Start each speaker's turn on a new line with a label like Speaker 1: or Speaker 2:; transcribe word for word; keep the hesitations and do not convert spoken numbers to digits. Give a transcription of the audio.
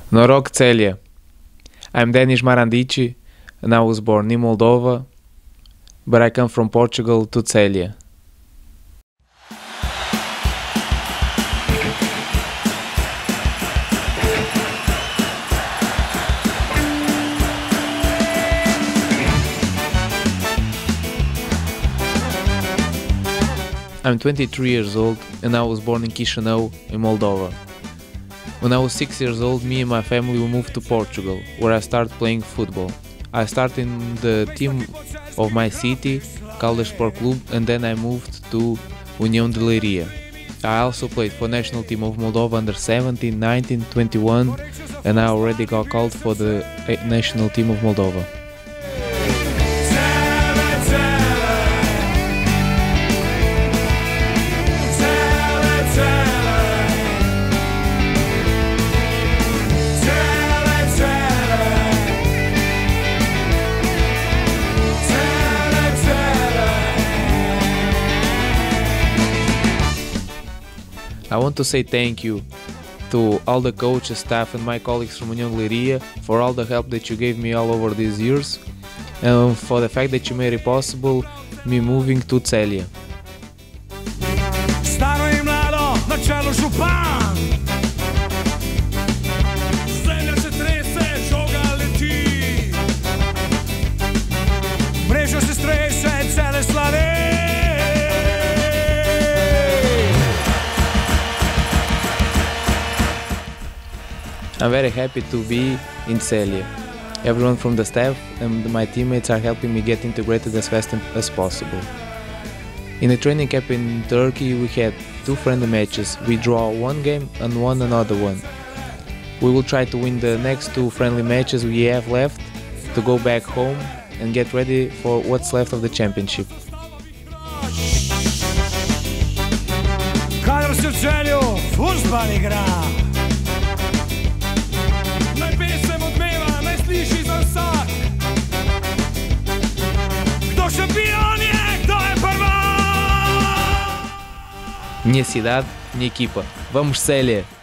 Speaker 1: Norok Celje. I'm Denis Marandici and I was born in Moldova, but I come from Portugal to Celje. I'm twenty-three years old and I was born in Chisinau in Moldova. When I was six years old, me and my family we moved to Portugal, where I started playing football. I started in the team of my city, Caldas Sport Club, and then I moved to União de Leiria. I also played for national team of Moldova under seventeen, nineteen, twenty-one, and I already got called for the national team of Moldova. I want to say thank you to all the coaches, staff and my colleagues from União de Leiria for all the help that you gave me all over these years and for the fact that you made it possible me moving to Celje.
Speaker 2: Staro i mlado, na čelu župan. Zemlja se trese, žoga leti. Mreža se strese, cele slave.
Speaker 1: I'm very happy to be in Celje. Everyone from the staff and my teammates are helping me get integrated as fast as possible. In the training camp in Turkey we had two friendly matches. We draw one game and won another one. We will try to win the next two friendly matches we have left to go back home and get ready for what's left of the championship.
Speaker 2: Kadar se v Celju fudbal igra.
Speaker 1: Minha cidade, minha equipa. Vamos Celje!